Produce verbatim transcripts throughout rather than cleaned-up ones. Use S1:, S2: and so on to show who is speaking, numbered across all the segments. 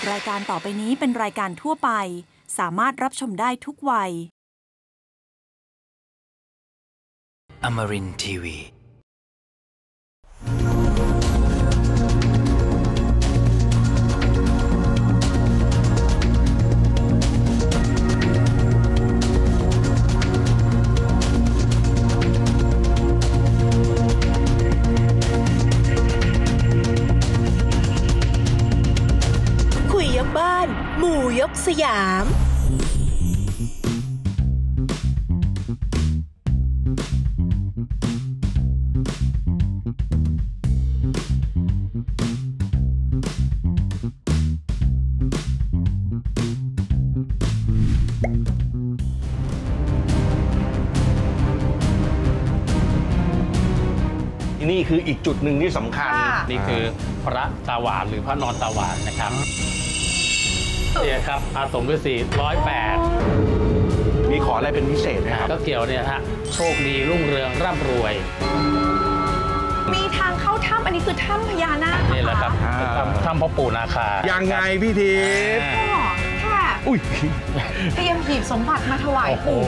S1: รายการต่อไปนี้เป็นรายการทั่วไปสามารถรับชมได้ทุกวัย
S2: Amarin ที วี
S3: คุยยกบ้านหมู่ยกสยาม
S4: นี่คืออีกจุดหนึ่งที่สำคัญ
S5: นี่คือพระตาหวานหรือพระนอนตาหวานนะครับเนี่ยครับอาสมฤาษีร้อยแปด
S4: มีขออะไรเป็นพิเศษไหมครับ
S5: ก็เกี่ยวเนี่ยฮะโชคดีรุ่งเรืองร่ำรวย
S6: มีทางเข้าถ้ำอันนี้คือถ้ำพญานาค
S5: นี่แหละครับถ้ำพ่อปู่นาคา
S4: ยังไงพี่ทิพย์
S6: แค่อุ้ยเตรียมหีบสมบัติมาถวายปู่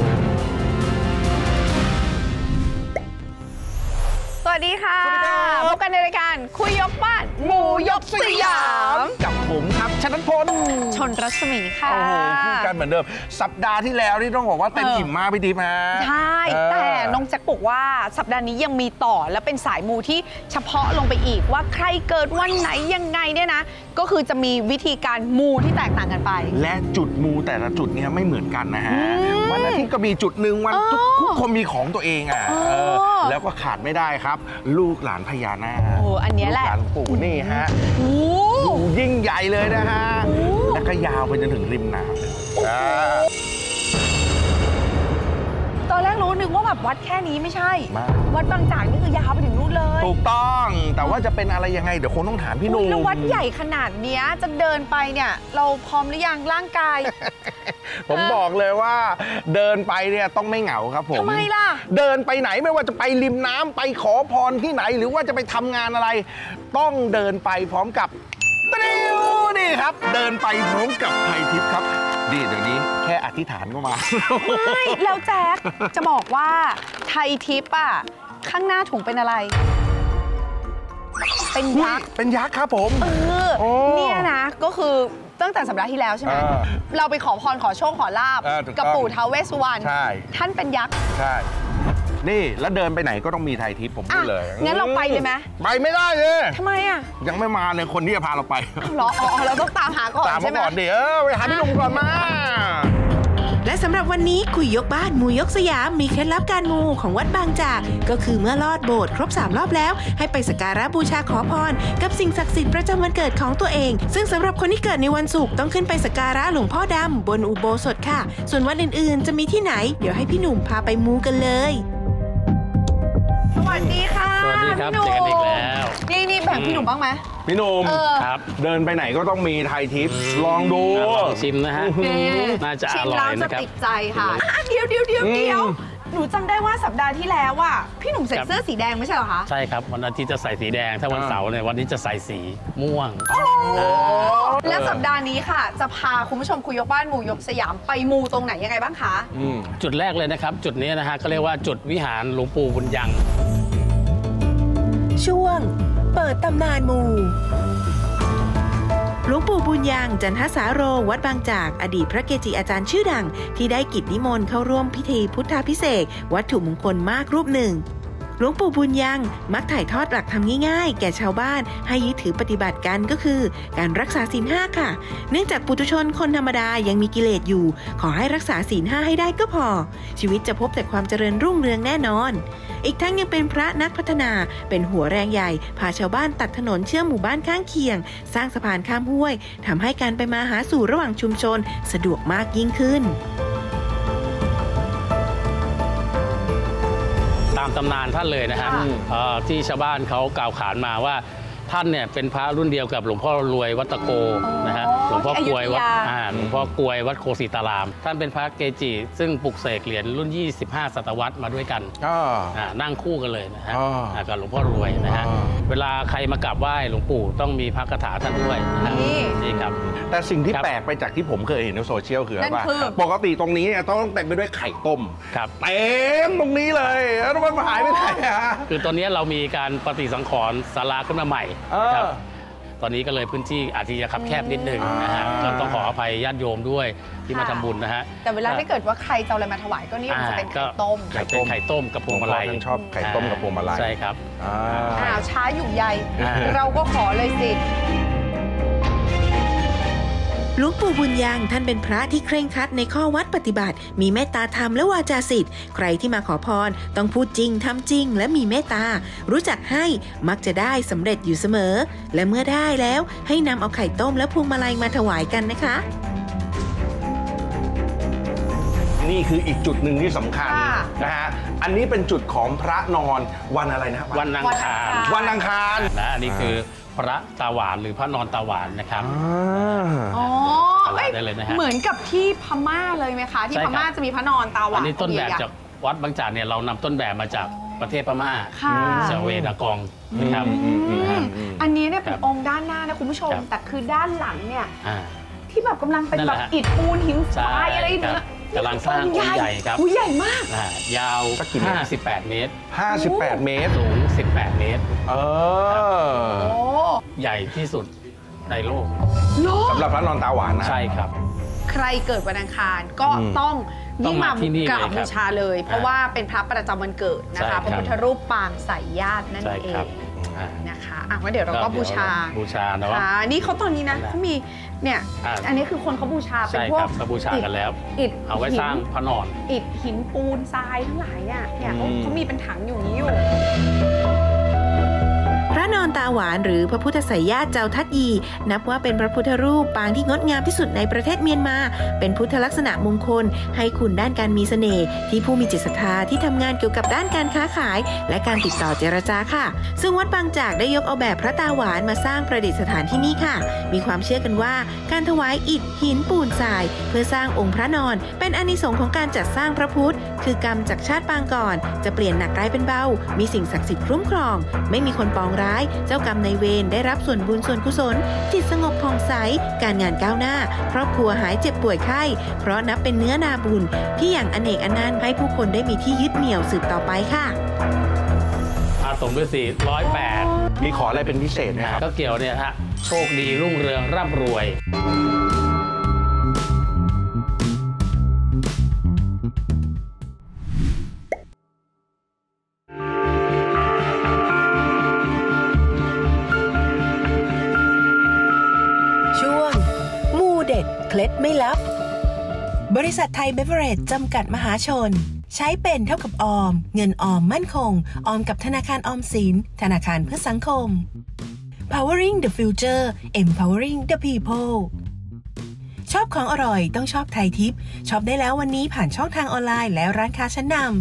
S6: สวัสดีค่ะพบกันในรายการคุยยกบ้านหมู่ยกสยาม
S4: กับผมครับชนันพล
S6: ชนรัศมีค่ะ
S4: โอ้โหพูดกันเหมือนเดิมสัปดาห์ที่แล้วนี่ต้องบอกว่าเต็มอิ่มมากพี่ทิพย์นะ
S6: ใช่แต่น้องแจ็คบอกว่าสัปดาห์นี้ยังมีต่อและเป็นสายมูที่เฉพาะลงไปอีกว่าใครเกิดวันไหนยังไงเนี่ยนะก็คือจะมีวิธีการมูที่แตกต่างกันไป
S4: และจุดมูแต่ละจุดเนี่ยไม่เหมือนกันนะฮะวันอาทิตย์ก็มีจุดหนึ่งวันทุกคนมีของตัวเองอ่ะแล้วก็ขาดไม่ได้ครับลูกหลานพญานาค
S6: โอ้อันนี้แหละ
S4: ลูกหลานปู่นี่ฮะดูยิ่งใหญ่เลยนะฮะแล้วก็ยาวไปจนถึงริมน้ำ
S6: ตอนแรกรู้นึกว่าแบบวัดแค่นี้ไม่ใช่วัดบางจากนี่คือยาวไปถึงนู่นเลย
S4: ถูกต้องแต่ว่าจะเป็นอะไรยังไงเดี๋ยวคงต้องถามพี่หนุ่ม
S6: แล้ววัดใหญ่ขนาดนี้จะเดินไปเนี่ยเราพร้อมหรือยังร่างกาย
S4: ผมบอกเลยว่าเดินไปเนี่ยต้องไม่เหงาครับผม
S6: ทำไมล่ะ
S4: เดินไปไหนไม่ว่าจะไปริมน้ำไปขอพรที่ไหนหรือว่าจะไปทำงานอะไรต้องเดินไปพร้อมกับตริวนี่ครับเดินไปพร้อมกับไพทิพย์ครับดีเดี๋ยวนี้แค่อธิษฐานก็มา
S6: ไม่แล้วแจ๊คจะบอกว่าไทยทิพย์อ่ะข้างหน้าถุงเป็นอะไรเป็นยักษ์
S4: เป็นยักษ์ครับผม
S6: เออเนี่ยนะก็คือตั้งแต่สัปดาห์ที่แล้วใช่ไหมเราไปขอพรขอโชคขอลาบกับปู่ท้าวเวสสุวรรณท่านเป็นยักษ์
S4: ใช่นี่แล้วเดินไปไหนก็ต้องมีไทยทิพย์ผมพูดเลย
S6: งั้นเราไปเลยไหม
S4: ไปไม่ได้เลย
S6: ทำไมอ่ะ
S4: ยังไม่มาเลยคนที่จะพาเราไป
S6: เหรออ๋อเราต้องตามหาก่อนใช่ไหม
S4: ตามก่อนเดี๋ยวไปหาพี่หนุ่มก่อนมา
S3: และสำหรับวันนี้คุยยกบ้านหมู่ยกสยามมีเคล็ดลับการมูของวัดบางจากก็คือเมื่อลอดโบสถ์ครบสามรอบแล้วให้ไปสักการะบูชาขอพรกับสิ่งศักดิ์สิทธิ์ประจำวันเกิดของตัวเองซึ่งสำหรับคนที่เกิดในวันศุกร์ต้องขึ้นไปสักการะหลวงพ่อดำบนอุโบสถค่ะส่วนวันอื่นๆจะมีที่ไหนเดี๋ยวให้พี่หนุ่มพาไปมูกันเลย
S6: สวัสดีค่ะ
S5: สวัสดีครับเจอกันอีกแล้ว
S6: นี่นี่แบ่งพี่หนุ่มบ้างไหม
S4: พี่หนุ่ม
S5: ครับ
S4: เดินไปไหนก็ต้องมีไทยทิพย์ลองดู
S5: ลองชิมนะฮะน่าจะอร่อยนะครับ
S6: ติดใจค่ะเดี๋ยวเดี๋ยวเดี๋ยวเดี๋ยวหนูจำได้ว่าสัปดาห์ที่แล้วอ่ะพี่หนุ่มใส่เสื้อสีแดงไม่ใช่เหรอคะ
S5: ใช่ครับวันอาทิตย์จะใส่สีแดงถ้าวันเสาร์เนี่ยวันนี้จะใส่สีม่วง
S6: และสัปดาห์นี้ค่ะจะพาคุณผู้ชมคุยยกบ้านหมู่ยกสยามไปมูตรงไหนยังไงบ้างคะ
S5: จุดแรกเลยนะครับจุดนี้นะฮะก็เรียกว่าจุดวิหารหลวงปู่บุญยัง
S3: ช่วงเปิดตำนานมูหลวงปู่บุญยังจันทสาโรวัดบางจากอดีตพระเกจิอาจารย์ชื่อดังที่ได้กิจนิมนต์เข้าร่วมพิธีพุทธาภิเษกวัตถุมงคลมากรูปหนึ่งหลวงปู่บุญยังมักถ่ายทอดหลักธรรมง่ายๆแก่ชาวบ้านให้ยึดถือปฏิบัติกันก็คือการรักษาศีลห้าค่ะเนื่องจากปุถุชนคนธรรมดายังมีกิเลสอยู่ขอให้รักษาศีลห้าให้ได้ก็พอชีวิตจะพบแต่ความเจริญรุ่งเรืองแน่นอนอีกทั้งยังเป็นพระนักพัฒนาเป็นหัวแรงใหญ่พาชาวบ้านตัดถนนเชื่อมหมู่บ้านข้างเคียงสร้างสะพานข้ามห้วยทำให้การไปมาหาสู่ระหว่างชุมชนสะดวกมากยิ่งขึ้น
S5: ตามตำนานท่านเลยนะฮะที่ชาวบ้านเขากล่าวขานมาว่า ท่านเนี่ยเป็นพระรุ่นเดียวกับหลวงพ่อรวยวัดตะโกนะฮะหลวงพ่อกวยวัดหลวงพ่อกวยวัดโคสิตารามท่านเป็นพระเกจิซึ่งปลุกเสกเหรียญรุ่นยี่สิบห้าศตวรรษมาด้วยกันนั่งคู่กันเลยนะฮะกับหลวงพ่อรวยนะฮะเวลาใครมากราบไหว้หลวงปู่ต้องมีพระคาถาท่านด้วยนี่ครับ
S4: แต่สิ่งที่
S5: ครับ
S4: แปลกไปจากที่ผมเคยเห็นในโซเชียลคือ
S6: นั่น
S4: ว่า
S6: คือ
S4: ปกติตรงนี้เนี่ยต้องเต็มไปด้วยไข่ต้ม
S5: ครับ
S4: เต็มตรงนี้เลยแล้วมันหายไปไหนอะ
S5: คือตอนนี้เรามีการปฏิสังขรณ์ศาลาขึ้นมาใหม่นะครับ
S4: เออ
S5: ตอนนี้ก็เลยพื้นที่อาจจะคับแคบนิดนึงนะฮะ
S4: อ่า
S5: ก็ต้องขออภัยญาติโยมด้วยที่มาทำบุญนะฮะ
S6: แต่เวลาที่เกิดว่าใครจะเอาอะไรมาถวายก็นี่มันจะเป็นไข่ต้ม
S5: ไข่ต้มไข่ต้มกับพวงมาลัย
S4: หลวงพ่อท่านชอบไข่ต้มกับพวงมาลัย
S5: ใช่ครับ
S4: อ่า
S6: อ้าวช้าอยู่ใย
S5: อ่า
S6: เราก็ขอเลยสิ
S3: หลวงปู่บุญยังท่านเป็นพระที่เคร่งครัดในข้อวัดปฏิบัติ มีเมตตาธรรมและวาจาศิษย์ใครที่มาขอพรต้องพูดจริงทำจริงและมีเมตตา รู้จักให้มักจะได้สำเร็จอยู่เสมอ และเมื่อได้แล้วให้นำเอาไข่ต้มและพวงมาลัยมาถวายกันนะคะ
S4: นี่คืออีกจุดหนึ่งที่สำคัญ
S6: ค่ะ
S4: นะฮะ อันนี้เป็นจุดของพระนอนวันอะไรนะ
S5: วันอังคาร
S4: วันอังคาร
S5: นะอันนี้คือพระตาหวานหรือพระนอนตาหวานนะครับ
S6: อ๋อเอ้ย
S5: ได้เลยนะฮะ
S6: เหมือนกับที่พม่าเลยไหมคะ ที่
S5: ใช่
S6: พ
S5: ครับ
S6: ม่าจะมีพระนอนตาหวา
S5: อั
S6: น
S5: นนี้ต้นแบบ
S6: ใหญ่ๆ
S5: จากวัดบางจากเนี่ยเรานำต้นแบบมาจากประเทศพม่า
S6: ค่ะ
S5: เซเวดากองนะครับ
S6: อืม
S5: นะฮะ
S6: อันนี้เนี่ยเป็น
S5: ครับ
S6: องค์ด้านหน้านะคุณผู้ชม
S5: ครับ
S6: แต่คือด้านหลังเนี่ย
S5: อ่า
S6: ที่แบบกำลังเป็น
S5: นั่น
S6: แบ
S5: แห
S6: บ
S5: ละฮะ
S6: อิฐปูนหินท
S5: ใช่
S6: รายอะไร
S5: ครับ
S6: เนี่ย
S5: กำลังสร้างองค์ใหญ่ครับ
S6: หูใหญ่มาก
S5: อ่ายาว
S4: สักกี่เมตร
S5: ห้าสิบแปดเมตร
S4: ห้าสิบแปดเมตร
S5: สูงสิบแปดเมตร
S4: เออ
S6: โอ้
S5: ใหญ่ที่สุดในโลก
S6: โล
S4: สำหรับพระนอนตาหวานนะ
S5: ใช่ครับ
S6: ใครเกิดวันอังคารก็
S4: อืม
S6: ต้อง
S5: ต้
S6: ยิ่
S5: อง ง
S6: มา
S5: มาที่นี่
S6: กราบ
S5: เลยครับ
S6: บูชาเลย เพราะ
S5: อ่า
S6: ว่าเป็นพระประจำวันเกิดนะ
S5: ใช่ครั
S6: คะ
S5: บ
S6: พระพุทธรูปปางสายญาตินั่น
S5: ใช่
S6: เอ
S5: ครับ
S6: ง
S5: อ่า
S6: นะคะอ่ะงั้นเดี๋ยวเราก็บูชา
S5: บูชาเนาะ
S6: ค่ะนี่เขาตอนนี้นะเขามีเนี่ย
S5: อ่า
S6: อันนี้คือคนเขาบูชาเป็น
S5: ใช่
S6: พว
S5: ค
S6: ก
S5: รับก็บูชากันแล้ว
S6: อิฐ
S5: เอาไว้
S6: หิน
S5: สร้างพระนอน
S6: อิฐหินปูนทรายทั้งหลายเนี่ยเนี่ยเขา
S4: อืม
S6: เขามีเป็นถังอยู่นี้อยู่
S3: พระนอนตาหวานหรือพระพุทธไสยญาติเจ้าทัดยี นับว่าเป็นพระพุทธรูปปางที่งดงามที่สุดในประเทศเมียนมา เป็นพุทธลักษณะมงคล ให้คุณด้านการมีเสน่ห์ที่ผู้มีจิตศรัทธาที่ทำงานเกี่ยวกับด้านการค้าขาย และการติดต่อเจรจาค่ะ ซึ่งวัดบางจากได้ยกเอาแบบพระตาหวานมาสร้างประดิษฐานที่นี่ค่ะ มีความเชื่อกันว่าการถวายอิฐหินปูนทราย เพื่อสร้างองค์พระนอน เป็นอานิสงส์ของการจัดสร้างพระพุทธ คือกรรมจากชาติปางก่อน จะเปลี่ยนหนักกลายเป็นเบา มีสิ่งศักดิ์สิทธิ์คุ้มครอง ไม่มีคนปองร้าย เจ้ากรรมนายเวรได้รับส่วนบุญส่วนกุศล จิตสงบผ่องใส การงานก้าวหน้า ครอบครัวหายเจ็บป่วยไข้ เพราะนับเป็นเนื้อนาบุญ ที่อย่างอเนกอนันต์ให้ผู้คนได้มีที่ยึดเหนี่ยวสืบต่อไปค่ะ
S5: อาสมฤาษีร้อยแปด
S4: มีขออะไรเป็นพิเศษไหมครับ
S5: ก็เกี่ยวเนี่ยฮะโชคดีรุ่งเรืองร่ำรวย
S7: ช่วงมูเด็ดเคล็ดไม่ลับ บริษัทไทยเบเวอเรจจำกัดมหาชน ใช้เป็นเท่ากับออม เงินออมมั่นคง ออมกับธนาคารออมสิน ธนาคารเพื่อสังคม Powering the Future Empowering the People ชอบของอร่อยต้องชอบไทยทิปช็อปได้แล้ววันนี้ผ่านช่องทางออนไลน์และร้านค้าชั้นนำ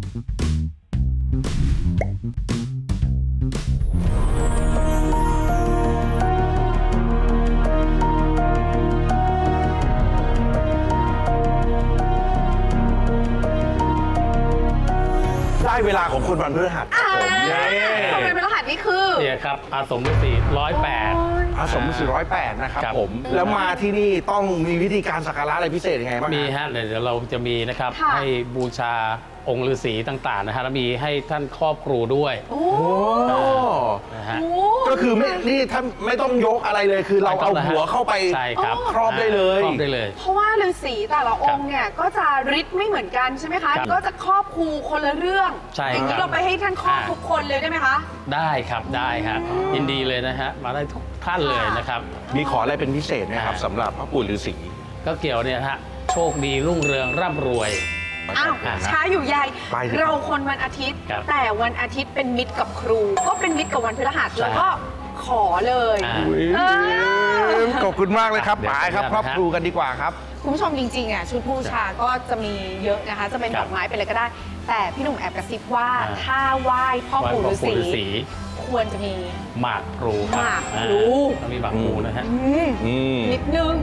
S4: ได้เวลาของคนวันพฤหัสครับผมเย้
S6: คนเป็นพระรหัสนี่คือ
S5: เนี่ยครับอาสมฤาษีร้อยแปด
S4: พระสมสี่ร้อยแปดนะครับ
S5: ครับ
S4: ผม แล้วมาที่นี่ต้องมีวิธีการสักการะอะไรพิเศษยังไงบ้าง
S5: มี
S4: ฮะ
S5: ฮะเดี๋ยวเราจะมีนะครับ
S6: ค่ะ
S5: ให้บูชาองค์ฤาษีต่างๆนะฮะแล้วมีให้ท่านครอบครูด้วย
S6: โอ้
S4: โอ้
S5: นะฮะ
S6: โห
S4: ก็คือไม่นี่ถ้าไม่ต้องยกอะไรเลยคือเราเอาหัวเข้าไป
S5: ใช่ครับ
S4: ครอบได้เลย
S5: ครอบได้เลย
S6: เพราะว่าฤาษีแต่ละองค์เนี่ยก็จะฤทธิ์ไม่เหมือนกันใช่ไหมคะ
S5: ครับ
S6: ก็จะครอบครูคนละเรื่อง
S5: ใช่
S6: อย่าง
S5: ครั
S6: นี้
S5: บ
S6: เราไปให้ท่านครอบ
S5: อ่า
S6: ทุกคนเลยได้ไหมคะ
S5: ได้ครับได้ฮะยินดีเลยนะฮะมาได้ทุกท่านเลยนะครับ
S4: มีขออะไรเป็นพิเศษไหมครับ
S5: อ่า
S4: สำหรับพระปู่ฤาษี
S5: ก็เกี่ยวเนี่ยฮะโชคดีรุ่งเรืองร่ำรวย
S6: อ้าว
S5: อ่า
S6: ช้าอยู่ใหญ่
S4: ไปสิครับ
S6: เราคนวันอาทิตย์
S5: ครับ
S6: แต่วันอาทิตย์เป็นมิตรกับครู ก็เป็นมิตรกับวันพฤหัส
S5: ใช่
S6: แล้วก็ขอเลย
S5: อ่า
S6: เออ
S4: ขอบคุณมากเลยครับ
S5: เดี๋ยว
S4: ไปครับ
S5: ขออนุญาต
S4: ครอบครูกันดีกว่าครับ
S6: คุณผู้ชมจริงๆอ่ะชุดบูชาก็จะมีเยอะนะคะ จะเป็น
S5: ค
S6: ด
S5: รั
S6: อบ กไม้เป็นอะไรก็ได้ แต่พี่หนุ่มแอบกระซิบว่า
S5: อ่า
S6: ถ้าไหว้พ่อ
S5: ไหว้
S6: ปู่
S5: พ่อ
S6: ฤา
S5: ปู่ฤาษี
S6: ษีควรจะมี
S5: หมากพลูครับ
S6: หมากพลู
S5: อ่าต้องมีหมากพลูนะฮะ
S6: อืม
S4: อืม
S6: นิดนึง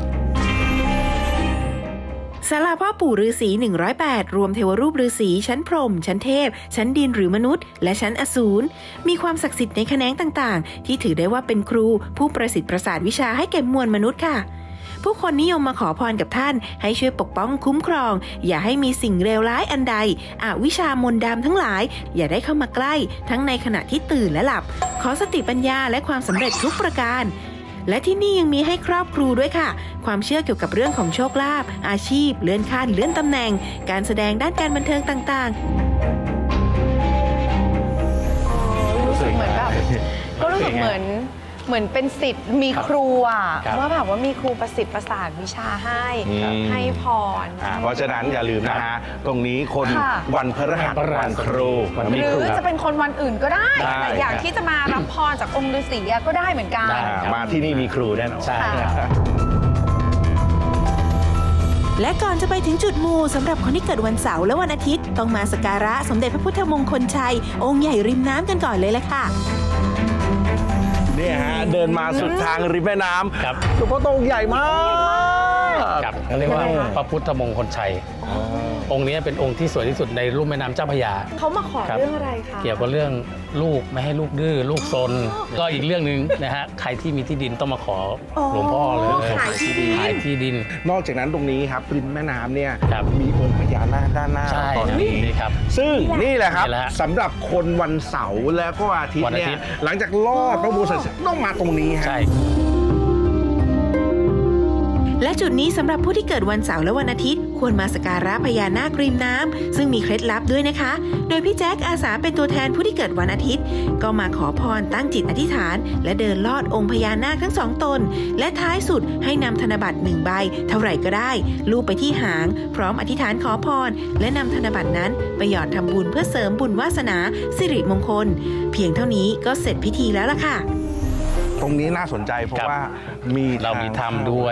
S3: ศาลาพ่อปู่ฤาษีหนึ่งร้อยแปดรวมเทวรูปฤาษีชั้นพรหมชั้นเทพ ชั้นดินหรือมนุษย์ และชั้นอสูรมีความศักดิ์สิทธิ์ในแขนงต่างๆ ที่ถือได้ว่าเป็นครูผู้ประสิทธิ์ประสาทวิชาให้แก่มวลมนุษย์ค่ะผู้คนนิยมมาขอพรกับท่านให้ช่วยปกป้องคุ้มครองอย่าให้มีสิ่งเลวร้ายอันใดอวิชชามนต์ดำทั้งหลายอย่าได้เข้ามาใกล้ทั้งในขณะที่ตื่นและหลับขอสติปัญญาและความสำเร็จทุกประการและที่นี่ยังมีให้ครอบครูด้วยค่ะความเชื่อเกี่ยวกับเรื่องของโชคลาภอาชีพเลื่อนขั้นเลื่อนตำแหน่งการแสดงด้านการบันเทิงต่าง
S6: ๆรู้สึกเหมือนแบบก็รู้สึกเหมือนเหมือนเป็นศิษย์มีครูอ่ะว่าแบบว่ามีครูประสิทธิ์ประสานวิชาให้ให้พร
S4: เพราะฉะนั้นอย่าลืมนะฮะตรงนี้คนวันพฤหัสวันครู
S6: หรือจะเป็นคนวันอื่นก็ได้แต่อยากที่จะมารับพรจากองค์ฤาษีก็ได้เหมือนกัน
S4: มาที่นี่มีครูแน่นอน
S5: ใช่
S7: และก่อนจะไปถึงจุดมูสำหรับคนที่เกิดวันเสาร์และวันอาทิตย์ต้องมาสักการะสมเด็จพระพุทธมงคลชัยองค์ใหญ่ริมน้ำกันก่อนเลยละค่ะ
S4: นี่ฮะเดินมาสุดทางริมแม่น้ำครับหลวงพ่อโตใหญ่มาก
S5: ครับเรียกว่าพระพุทธมงคลชัยองค์นี้เป็นองค์ที่สวยที่สุดในลุ่มแม่น้ำเจ้าพระยา
S6: เขามาขอเรื่องอะไรคะ
S5: เกี่ยวกับเรื่องลูกไม่ให้ลูกดื้อลูกซนก็อีกเรื่องนึงนะฮะใครที่มีที่ดินต้องมาขอหลวงพ่อเลย
S6: ขายที่ดิน
S5: ขายที่ดิน
S4: นอกจากนั้นตรงนี้ครับริมแม่น้ำเนี่ยมีองค์พญานาคด้านหน้า
S5: ตอนนี้ครับ
S4: ซึ่งนี่แหละครับสำหรับคนวันเสาร์แล้วก็อาทิตย์เนี่ยหลังจากลอดพระอุโบสถต้องมาตรงนี้ฮะ
S3: และจุดนี้สำหรับผู้ที่เกิดวันเสาร์และวันอาทิตย์ควรมาสักการะพญานาคริมน้ำซึ่งมีเคล็ดลับด้วยนะคะโดยพี่แจ๊คอาสาเป็นตัวแทนผู้ที่เกิดวันอาทิตย์ก็มาขอพรตั้งจิตอธิษฐานและเดินลอดองค์พญานาคทั้งสองตนและท้ายสุดให้นำธนบัตรหนึ่งใบเท่าไหร่ก็ได้ลูบไปที่หางพร้อมอธิษฐานขอพรและนำธนบัตรนั้นไปหยอดทำบุญเพื่อเสริมบุญวาสนาสิริมงคลเพียงเท่านี้ก็เสร็จพิธีแล้วล่ะค่ะ
S4: ตรงนี้น่าสนใจเพราะว่ามี
S5: เรามีถ้ำด้วย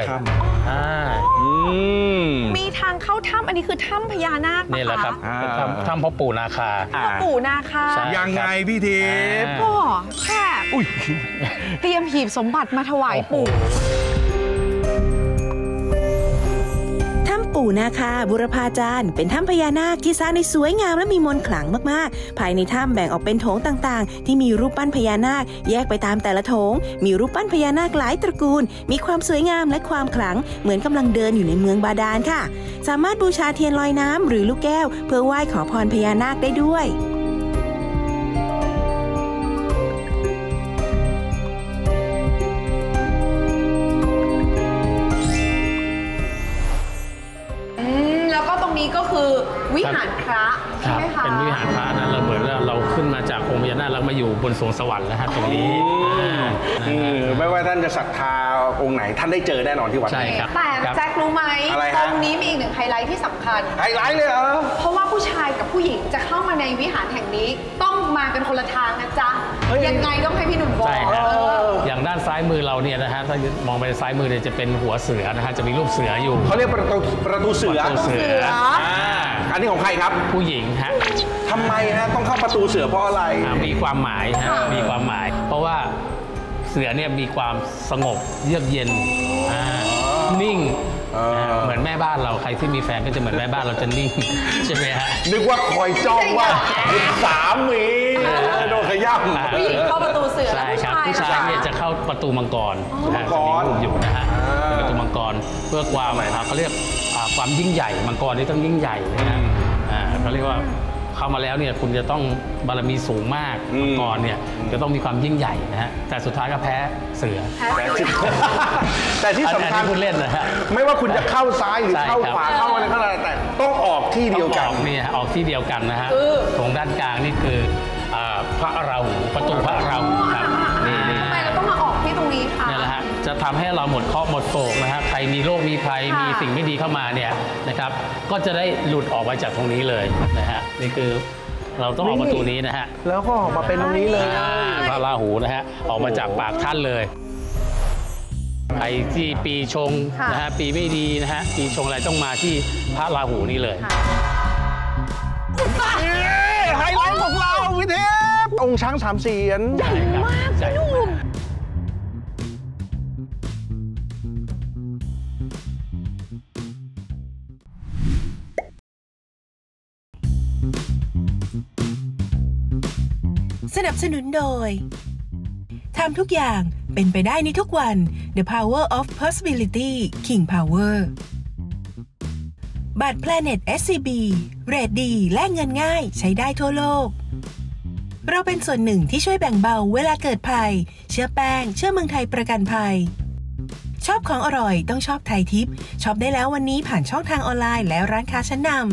S6: มีทางเข้าถ้ำอันนี้คือถ้ำพญานาค
S5: นี่แหละครับถ้ำพ่อปู่นาคา
S6: พ่อปู่นาคา
S4: ยังไงพี่ทิพย์
S6: ก็แค่เตรียมหีบสมบัติมาถวายปู่
S7: ปู่นาคาบุรพาจารย์เป็นถ้ำพญานาคที่สร้างในสวยงามและมีมนต์ขลังมากๆภายในถ้ำแบ่งออกเป็นโถงต่างๆที่มีรูปปั้นพญานาคแยกไปตามแต่ละโถงมีรูปปั้นพญานาคหลายตระกูลมีความสวยงามและความขลังเหมือนกำลังเดินอยู่ในเมืองบาดาลค่ะสามารถบูชาเทียนลอยน้ำหรือลูกแก้วเพื่อไหว้ขอพรพญานาคได้ด้วย
S6: นี้ก็คือวิหารพระใช่ไหมคะ
S5: เป็นวิหารพระนะเราเหมือนเราขึ้นมาจากองค์พญานาคแล้วมาอยู่บนสวงสวรรค์แล้วฮะตรงนี้
S4: ไม่ว่าท่านจะศรัทธาองค์ไหนท่านได้เจอแน่นอนที่วัด
S5: ใช่ครับ
S6: แต่แจ็ครู้ไหมตรงนี้มีอีกหนึ่งไฮไลท์ที่สำคัญ
S4: ไฮไลท์เลยเหรอ
S6: เพราะว่าผู้ชายกับผู้หญิงจะเข้ามาในวิหารแห่งนี้ต้องมาเป็นคนละทางนะจ๊ะยังไงต้องให้พี่หนุ่มบอก
S5: อย่างด้านซ้ายมือเราเนี่ยนะฮะถ้ามองไปซ้ายมือเนี่ยจะเป็นหัวเสือนะฮะจะมีรูปเสืออยู่
S4: เขาเรียกประตูประตูเสืออันนี้ของใครครับ
S5: ผู้หญิงฮะ
S4: ทำไมฮะต้องเข้าประตูเสือเพราะอะไร
S5: มีความหมายฮะมีความหมายเพราะว่าเสือเนี่ยมีความสงบเยือกเย็นนิ่งเหมือนแม่บ้านเราใครที่มีแฟนก็จะเหมือนแม่บ้านเราจะนิ่งใช่ไหมฮะ
S4: นึกว่าคอยจ้องว่าสามีโดนขย้ำ
S6: ผู้หญิงเข้าประตูเสือ
S5: ใช่ครับผู้ชายเนี่ยจะเข้าประตูมังกร
S4: มังกร
S5: อยู่นะฮะประตูมังกรเพื่อความเขาเรียกความยิ่งใหญ่มังกรนี่ต้องยิ่งใหญ่นะฮะเขาเรียกว่าเข้ามาแล้วเนี่ยคุณจะต้องบารมีสูงมากมังกรเนี่ยจะต้องมีความยิ่งใหญ่นะฮะแต่สุดท้ายก็แพ้เสือ
S4: แต่ที่สำคัญ
S5: คุณเล่นนะฮะ
S4: ไม่ว่าคุณจะเข้าซ้ายหรือเข้าขวาเข้าอะไรก็แล้วแต่ต้องออกที่เดียวกัน
S5: นี่ออกที่เดียวกันนะฮะตรงด้านกลางนี่คือพระราหูประตูพระราหูครับ
S6: นี่ทำไมเราต้องมาออกที่ตรงนี้คะ
S5: นี่แหละฮะจะทำให้เราหมดเคราะห์หมดโศกนะฮะใครมีโรคมีภัยมีสิ่งไม่ดีเข้ามาเนี่ยนะครับก็จะได้หลุดออกไปจากตรงนี้เลยนะฮะนี่คือเราต้องออกประตูนี้นะฮะ
S4: แล้วก็ออกมาเป็นตรงนี้เลย
S5: พระราหูนะฮะออกมาจากปากท่านเลยใครที่ปีชงนะฮะปีไม่ดีนะฮะปีชงอะไรต้องมาที่พระราหูนี่เลย
S4: ไฮไลท์ของเราวิเทพองค์ช้างสามเสียน
S6: ใหญ่มากพี่หนุ่ม
S7: สนับสนุนโดยทำทุกอย่างเป็นไปได้ในทุกวัน The Power of Possibility King Power บัตร Planet เอส ซี บี เรทดีและเงินง่ายใช้ได้ทั่วโลกเราเป็นส่วนหนึ่งที่ช่วยแบ่งเบาเวลาเกิดภัยเชื่อแป้งเชื่อเมืองไทยประกันภัยชอบของอร่อยต้องชอบไทยทิปช็อปได้แล้ววันนี้ผ่านช่องทางออนไลน์และร้านค้าชั้นนำ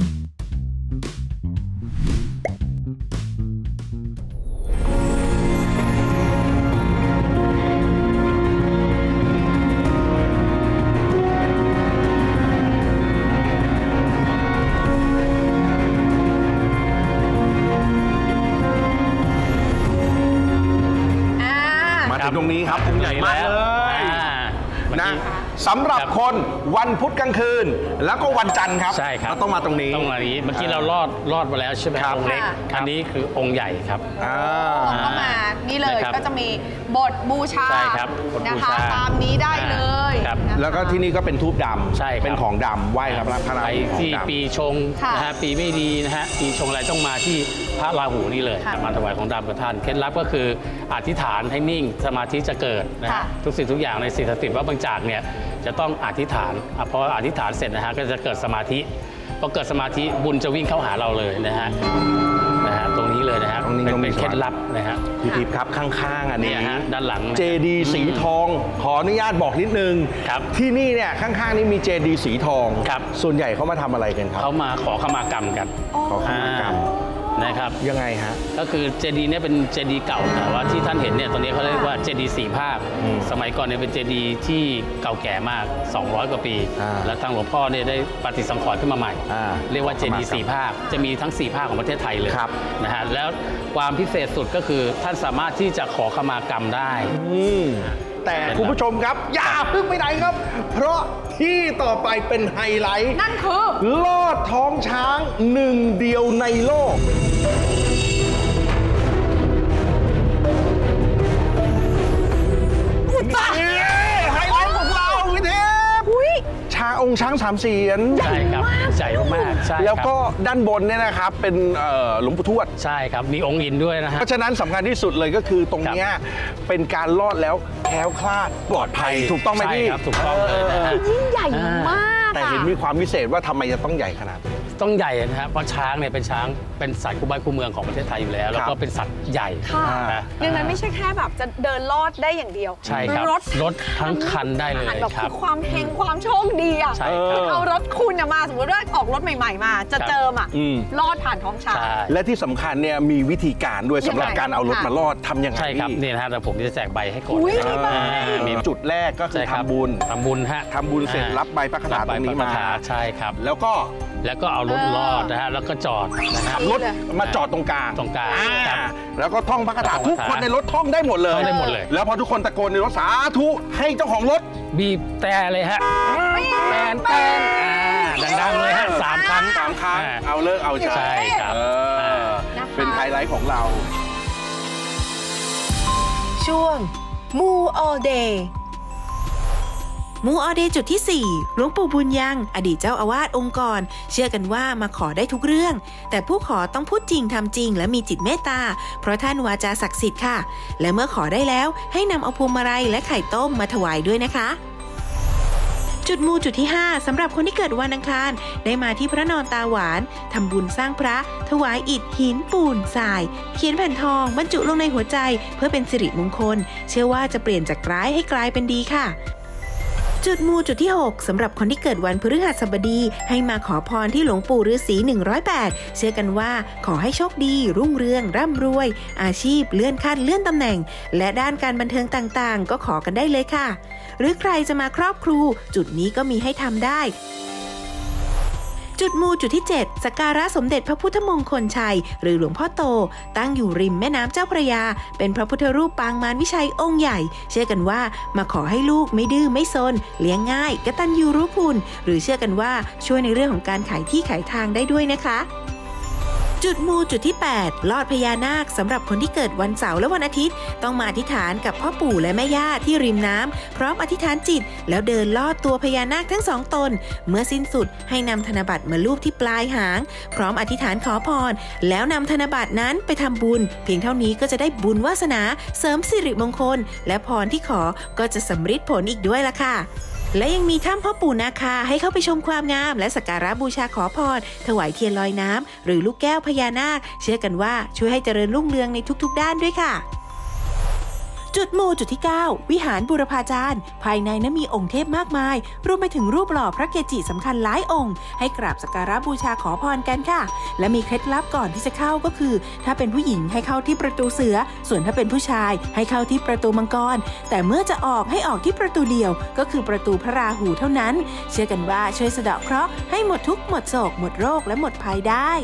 S4: ตรงนี้ครับองค์ใหญ่มากเลยนะสำหรับคนวันพุธกลางคืนแล้วก็วันจันทร์ครับ
S5: ใช่ครับ
S4: ต้องมาตรงนี้
S5: ต้องมานี้เมื่อกี้เราลอดลอดมาแล้วใช่ไหมองค์เล็กอันนี้คือองค์ใหญ่ครับ
S6: ก็มานี่เลยก็จะมีบทบูชานะคะตามนี้ได้เลย
S4: แล้วก็ที่นี่ก็เป็นทูบดำใช่เป็นของดำไหว้ครับพระราหู
S5: ที่ปีชงนะฮะปีไม่ดีนะฮะปีชงอะไรต้องมาที่พระราหูนี่เลยมาถวายของดำกับท่านเคล็ดลับก็คืออธิษฐานให้นิ่งสมาธิจะเกิดนะฮะทุกสิ่งทุกอย่างในสิ่งศักดิ์สิทธิ์วัดบางจากเนี่ยจะต้องอธิษฐานพออธิษฐานเสร็จนะฮะก็จะเกิดสมาธิพอเกิดสมาธิบุญจะวิ่งเข้าหาเราเลยนะฮะนะฮะตรงนี้เลยนะฮะเป็นเคล็ดลับนะฮะ
S4: พี่ทิพย์ครับข้างๆอันนี้
S5: ฮะด้านหลัง
S4: เจดีย์สีทองขออนุญาตบอกนิดนึงที่นี่เนี่ยข้างๆนี้มีเจดีย์สีทองส่วนใหญ่เขามาทำอะไรกันครับ
S5: เขามาขอขมากรรมกัน
S4: ขอขมากรรม
S5: นะครับ
S4: ยังไงฮะ
S5: ก็คือเจดีย์เนี่ยเป็นเจดีย์เก่าแต่ว่าที่ท่านเห็นเนี่ยตอนนี้เขาเรียกว่าเจดีย์สี่ภาคสมัยก่อนเนี่ยเป็นเจดีย์ที่เก่าแก่มากสองร้อยกว่าปีแล้วทางหลวงพ่อเนี่ยได้ปฏิสังขรณ์ขึ้นมาใหม่เรียกว่าเจดีย์สี่ภาคจะมีทั้งสี่ภาคของประเทศไทยเลยนะฮะแล้วความพิเศษสุดก็คือท่านสามารถที่จะขอขมากรรมได้
S4: แต่คุณผู้ชมครับอย่าเพิ่งไปไหนครับเพราะที่ต่อไปเป็นไฮไลท์
S6: นั่นคือ
S4: ลอดท้องช้างหนึ่งเดียวในโลกไฮไลท์ของเราวิเทพชาองค์ช้างสามเสียน
S5: ใช่ครับใหญ่มากใช่
S4: แล้วก็ด้านบนเนี่ยนะครับเป็นหลวงปู่ทวด
S5: ใช่ครับมีองค์อินด้วยนะฮะ
S4: เพราะฉะนั้นสำคัญที่สุดเลยก็คือตรงนี้เป็นการลอดแล้วแคล้วคลาดปลอดภัยถูกต้องไหมพี่
S5: ใช่ครับถูกต้องเลยนะฮะ
S6: ยิ่งใหญ่มาก
S4: แต่เห็นมีความพิเศษว่าทำไมจะต้องใหญ่ขนาด
S5: ต้องใหญ่นะครับเพราะช้างเนี่ยเป็นช้างเป็นสัตว์คู่บ้านคู่เมืองของประเทศไทยอยู่แล้วแล้วก็เป็นสัตว์ใหญ่
S6: ค่ะดังนั้นไม่ใช่แค่แบบจะเดินลอดได้อย่างเดียว
S5: ใช่ครับรถรถทั้งคันได้เลย
S6: ครับคือความเฮงความโชคดีอ่ะเอารถคุณมาสมมติว่าออกรถใหม่ๆมาจะเจออ่ะลอดผ่านท้องช้าง
S4: และที่สำคัญเนี่ยมีวิธีการด้วยสำหรับการเอารถมาลอดทำยังไง
S5: ใช่ครับนี่นะฮะแต่ผมจะแจกใบให้ก่อน
S4: มีจุดแรกก็คือทำบุญ
S5: ทำบุญฮะ
S4: ทำบุญเสร็จรับใบพระคาถาตรงนี้มา
S5: ใช่ครับ
S4: แล้วก็
S5: แล้วก็เอารถลอดนะฮะแล้วก็จอดนะครับ
S4: รถมาจอดตรงกลาง
S5: ตรงกลาง
S4: แล้วก็ท่องพระคาถาทุกคนในรถท่องได้หมดเลย
S5: ได้หมดเลย
S4: แล้วพอทุกคนตะโกนในรถสาธุให้เจ้าของรถ
S5: บีบแต่เลยฮะแตนแตนดังๆเลยฮะสามครั้ง
S4: สามครั้งเอาเลิกเอา
S5: ใช่ครับ
S4: เป็นไฮไลท์ของเรา
S7: ช่วงมูออเดย์มูออเดย์จุดที่สี่หลวงปู่บุญยังอดีตเจ้าอาวาสองค์กรเชื่อกันว่ามาขอได้ทุกเรื่องแต่ผู้ขอต้องพูดจริงทำจริงและมีจิตเมตตาเพราะท่านวาจาศักดิ์สิทธิ์ค่ะและเมื่อขอได้แล้วให้นำเอาพวงมาลัยและไข่ต้มมาถวายด้วยนะคะจุดมูจุดที่ห้าสำหรับคนที่เกิดวันอังคารได้มาที่พระนอนตาหวานทำบุญสร้างพระถวายอิฐหินปูนทรายเขียนแผ่นทองบรรจุลงในหัวใจเพื่อเป็นสิริมงคลเชื่อว่าจะเปลี่ยนจากร้ายให้กลายเป็นดีค่ะจุดมูจุดที่หกสำหรับคนที่เกิดวันพฤหัสบดีให้มาขอพรที่หลวงปู่ฤาษีหนึ่งร้อยแปดเชื่อกันว่าขอให้โชคดีรุ่งเรืองร่ำรวยอาชีพเลื่อนขั้นเลื่อนตำแหน่งและด้านการบันเทิงต่างๆก็ขอกันได้เลยค่ะหรือใครจะมาครอบครูจุดนี้ก็มีให้ทำได้จุดมูจุดที่เจ็ดสักการะสมเด็จพระพุทธมงคลชัยหรือหลวงพ่อโตตั้งอยู่ริมแม่น้ำเจ้าพระยาเป็นพระพุทธรูปปางมารวิชัยองค์ใหญ่เชื่อกันว่ามาขอให้ลูกไม่ดื้อไม่ซนเลี้ยงง่ายกตัญญูรู้คุณหรือเชื่อกันว่าช่วยในเรื่องของการขายที่ขายทางได้ด้วยนะคะ
S3: จุดมูจุดที่แปดลอดพญานาคสำหรับคนที่เกิดวันเสาร์และวันอาทิตย์ต้องมาอธิษฐานกับพ่อปู่และแม่ย่าที่ริมน้ำพร้อมอธิษฐานจิตแล้วเดินลอดตัวพญานาคทั้งสองตนเมื่อสิ้นสุดให้นำธนบัตรมาลูบที่ปลายหางพร้อมอธิษฐานขอพรแล้วนำธนบัตรนั้นไปทำบุญเพียงเท่านี้ก็จะได้บุญวาสนาเสริมสิริมงคลและพรที่ขอก็จะสำฤทธิ์ผลอีกด้วยล่ะค่ะและยังมีถ้ำพ่อปู่นาคาให้เข้าไปชมความงามและสักการะบูชาขอพรถวายเทียนลอยน้ำหรือลูกแก้วพญานาคเชื่อกันว่าช่วยให้เจริญรุ่งเรืองในทุกๆด้านด้วยค่ะจุดมูจุดที่เก้าวิหารบูรพาจารย์ภายในนั้นมีองค์เทพมากมายรวมไปถึงรูปหล่อพระเกจิสำคัญหลายองค์ให้กราบสักการะบูชาขอพรกันค่ะและมีเคล็ดลับก่อนที่จะเข้าก็คือถ้าเป็นผู้หญิงให้เข้าที่ประตูเสือส่วนถ้าเป็นผู้ชายให้เข้าที่ประตูมังกรแต่เมื่อจะออกให้ออกที่ประตูเดียวก็คือประตูพระราหูเท่านั้นเชื่อกันว่าช่วยสะเดาะเคราะห์ให้หมดทุกข์หมดโศกหมดโรคและหมดภัยได้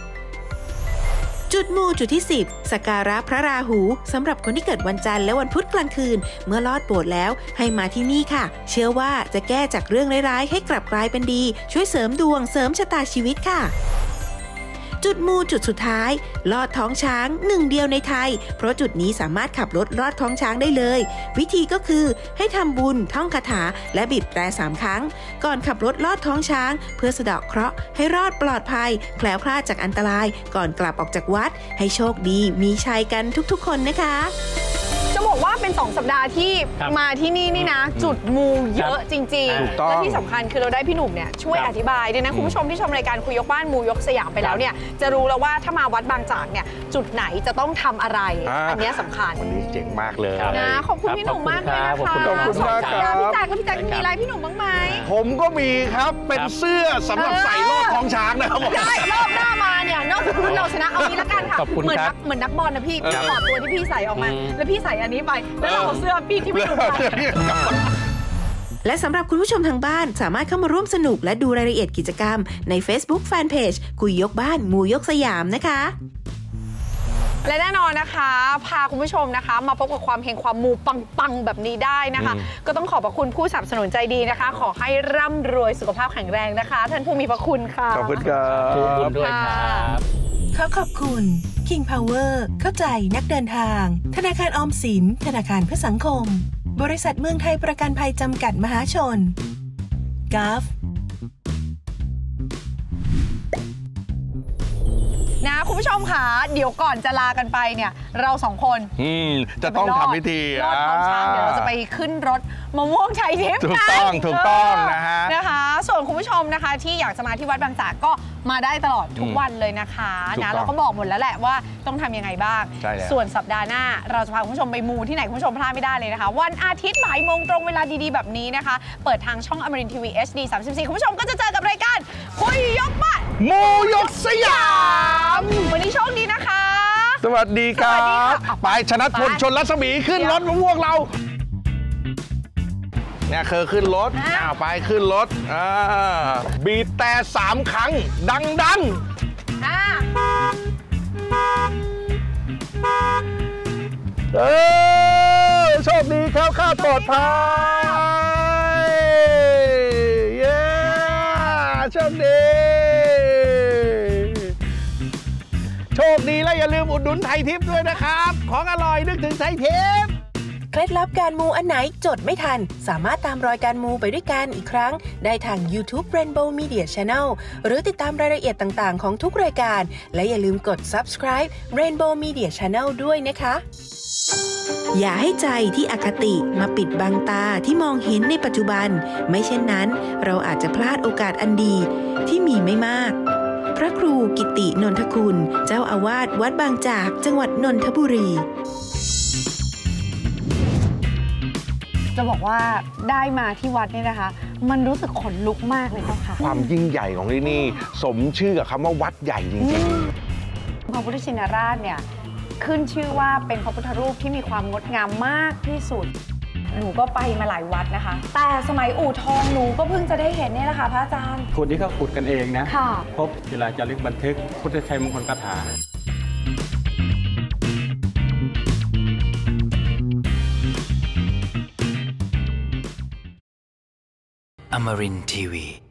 S3: จุดมูจุดที่สิบสักการะพระราหูสำหรับคนที่เกิดวันจันทร์และวันพุธกลางคืนเมื่อลอดโบสถ์แล้วให้มาที่นี่ค่ะเชื่อว่าจะแก้จากเรื่องร้ายๆให้กลับกลายเป็นดีช่วยเสริมดวงเสริมชะตาชีวิตค่ะจุดมูจุดสุดท้ายลอดท้องช้างหนึ่งเดียวในไทยเพราะจุดนี้สามารถขับรถลอดท้องช้างได้เลยวิธีก็คือให้ทำบุญท่องคาถาและบีบแตรสามครั้งก่อนขับรถลอดท้องช้างเพื่อสะเดาะเคราะห์ให้รอดปลอดภัยแคล้วคลาดจากอันตรายก่อนกลับออกจากวัดให้โชคดีมีชัยกันทุกๆคนนะคะ
S6: จะบอกว่าเป็นสองสัปดาห์ที่มาที่นี่นี่นะจุดมูเยอะจริงๆและที่สำคัญคือเราได้พี่หนุ่มเนี่ยช่วยอธิบายด้วยนะคุณผู้ชมที่ชมรายการคุยยกบ้านมูยกสยามไปแล้วเนี่ยจะรู้แล้วว่าถ้ามาวัดบางจากเนี่ยจุดไหนจะต้องทำอะไรอันนี้สำคัญ
S4: วันนี้เจ๋งมากเลย
S6: นะขอบคุณพี่หนุ่มมากเลยนะคะ
S4: ขอบคุณมากครับ
S6: พี่แจ๊คพี่แจ๊คมีอะไรพี่หนุ่มบ้างไหม
S4: ผมก็มีครับเป็นเสื้อสำหรับใส่ลอดท้องช้างนะครับ
S6: ได้รอบหน้ามาเนี่ยนอกจากรุ่นเราชนะเอานี้ละกันค่ะเหมือนนักเหมือนนักบอลนะพี่ถอดตัวที่พี่ใส่ออกมาแล้วพี่ใส่อันนี้ไปแล้วเราเสื้อพี่ที่ไม่ถูกใจ
S3: และสำหรับคุณผู้ชมทางบ้านสามารถเข้ามาร่วมสนุกและดูรายละเอียดกิจกรรมใน Facebook Fanpage คุยยกบ้านมูยกสยามนะคะ
S6: และแน่นอนนะคะพาคุณผู้ชมนะคะมาพบกับความเฮงความมูปังๆแบบนี้ได้นะคะก็ต้องขอบพระคุณผู้สนับสนุนใจดีนะคะขอให้ร่ำรวยสุขภาพแข็งแรงนะคะท่านผู้มีพระคุณค่ะ
S4: ขอบคุณครับ
S5: ขอบคุณด้วยครับ
S7: ขอขอบคุณ King Power เข้าใจนักเดินทางธนาคารออมสินธนาคารเพื่อสังคมบริษัทเมืองไทยประกันภัยจำกัดมหาชน กัฟ
S6: นะคุณผู้ชมค่ะเดี๋ยวก่อนจะลากันไปเนี่ยเราสองคน
S4: จะต้องทำพิธี
S6: ลอดท้องช้างเดี๋ยวเราจะไปขึ้นรถมะม่วงชัยทิพย์
S4: ถูกต้องถูกต้องนะฮะ
S6: นะคะส่วนคุณผู้ชมนะคะที่อยากจะมาที่วัดบางจากก็มาได้ตลอดทุกวันเลยนะคะนะเราก็บอกหมดแล้วแหละว่าต้องทำยังไงบ้างส่วนสัปดาห์หน้าเราจะพาคุณผู้ชมไปมูที่ไหนคุณผู้ชมพลาดไม่ได้เลยนะคะวันอาทิตย์บ่ายโมงตรงเวลาดีๆแบบนี้นะคะเปิดทางช่องอมรินทร์ทีวี เอช ดี สามสิบสี่คุณผู้ชมก็จะเจอกับรายการคุยยกบ้าน
S4: มูยกสยาม
S6: วันนี้โชคดีนะคะ
S4: สวัสดีครับไปชนะพลชนรัศมีขึ้นรถมะม่วงเราเนี่ยเคยขึ้นรถอ้าวไปขึ้นรถอ่าบีบแต่สามครั้งดังๆอ่าเออโชคดีครับข้าปลอดภัยเย้โชคดีโชคดีแล้วอย่าลืมอุดหนุนไทยทิพย์ด้วยนะครับของอร่อยนึกถึงไทยทิพย์
S7: เคล็ดลับการมูอันไหนจดไม่ทันสามารถตามรอยการมูไปด้วยกันอีกครั้งได้ทาง YouTube Rainbow Media Channel หรือติดตามรายละเอียดต่างๆของทุกรายการและอย่าลืมกด Subscribe Rainbow Media Channel ด้วยนะคะอย่าให้ใจที่อคติมาปิดบังตาที่มองเห็นในปัจจุบันไม่เช่นนั้นเราอาจจะพลาดโอกาสอันดีที่มีไม่มากพระครูกิตินนทคุณเจ้าอาวาสวัดบางจากจังหวัดนนทบุรี
S6: จะบอกว่าได้มาที่วัดนี่นะคะมันรู้สึกขนลุกมากเลยเจ้าค่ะ
S4: ความยิ่งใหญ่ของที่นี่สมชื่อกับคำว่าวัดใหญ่จริง
S6: ๆพระพุทธชินราชเนี่ยขึ้นชื่อว่าเป็นพระพุทธรูปที่มีความงดงามมากที่สุดหนูก็ไปมาหลายวัดนะคะแต่สมัยอู่ทองหนูก็เพิ่งจะได้เห็นนี่แหละค่ะพระอาจารย์
S8: คนที่เขาขุดกันเองนะพบศิลาจารึกบันทึกพุทธชัยมงคลคาถา
S2: Amarin ที วี